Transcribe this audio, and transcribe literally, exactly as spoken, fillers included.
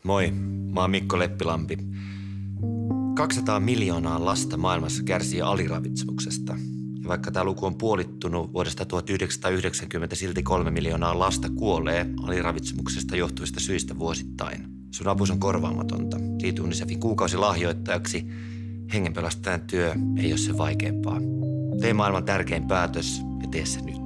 Moi, mä oon Mikko Leppilampi. kaksisataa miljoonaa lasta maailmassa kärsii aliravitsemuksesta. Ja vaikka tämä luku on puolittunut vuodesta tuhatyhdeksänsataayhdeksänkymmentä, silti kolme miljoonaa lasta kuolee aliravitsemuksesta johtuvista syistä vuosittain. Sun apus on korvaamatonta. Liity Unicefin kuukausilahjoittajaksi. Hengenpelastajan työ ei ole se vaikeampaa. Tee maailman tärkein päätös ja tee se nyt.